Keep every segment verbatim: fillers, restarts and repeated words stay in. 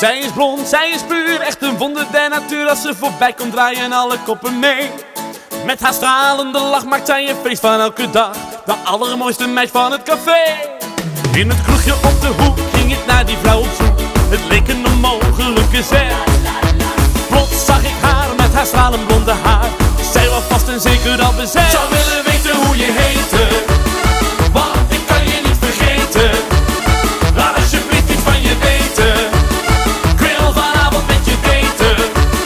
Zij is blond, zij is puur, echt een wonder der natuur. Als ze voorbij komt draaien alle koppen mee. Met haar stralende lach maakt zij een feest van elke dag. De allermooiste meid van het café. In het kroegje op de hoek ging ik naar die vrouw op zoek. Het leek een onmogelijke zet. Plots zag ik haar met haar stralend blonde haar. Zij was vast en zeker al bezet. Zou willen weten hoe je heette, want ik kan je niet vergeten. Laat alsjeblieft iets van je weten. Ik wil vanavond met je daten.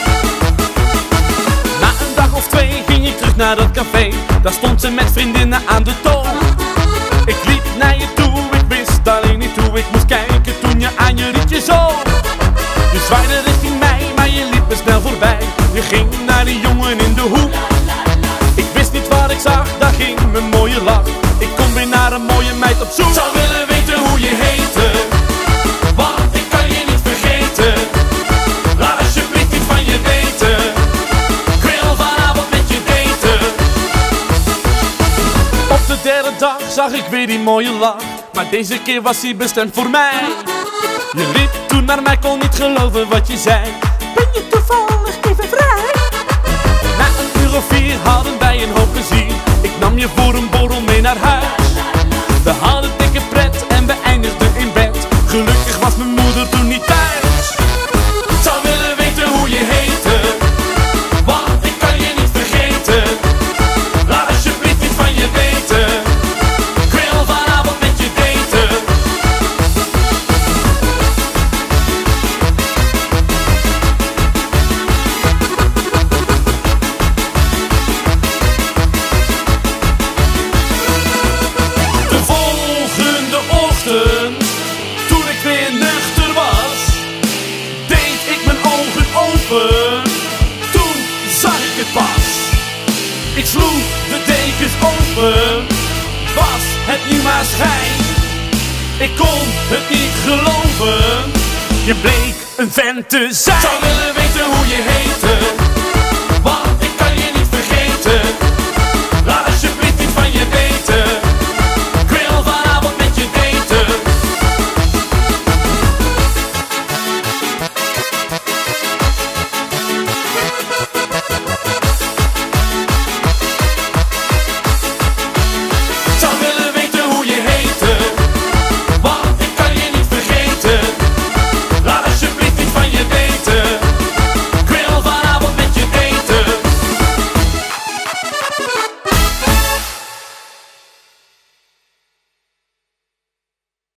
Na een dag of twee ging ik terug naar dat café. Daar stond ze met vriendinnen aan de toon. Ik liep naar je toe, ik wist alleen niet hoe ik moest kijken toen je aan je rietje zo. Je zwaaide richting mij, maar je liep me snel voorbij. Je ging naar die jongen in de hoek. Ik wist niet wat ik zag, daar ging mijn mooie lach. Ik kom weer naar een mooie meid op zoek. Zou willen weten hoe je heette, want ik kan je niet vergeten. Laat alsjeblieft iets van je weten. Ik wil vanavond met je daten. Op de derde dag zag ik weer die mooie lach, maar deze keer was hij bestemd voor mij. Je liep toen naar mij, kon niet geloven wat je zei. Ben je toevallig even vrij? Na een uur of vier hadden wij een hoop plezier. Ik nam je voor een borrel mee naar huis. We hadden dikke pret en we eindigden in bed. Gelukkig was mijn moeder toen niet thuis. Ik zou willen weten hoe je heette, want ik kan je niet vergeten. Laat alsjeblieft iets van je weten. Ik wil vanavond met je daten. De volgende ochtend, toen ik weer nuchter was, deed ik mijn ogen open. Toen zag ik het pas. Ik sloeg de dekens open. Was het nu maar schijn? Ik kon het niet geloven. Je bleek een vent te zijn. Zou willen weten hoe je heette,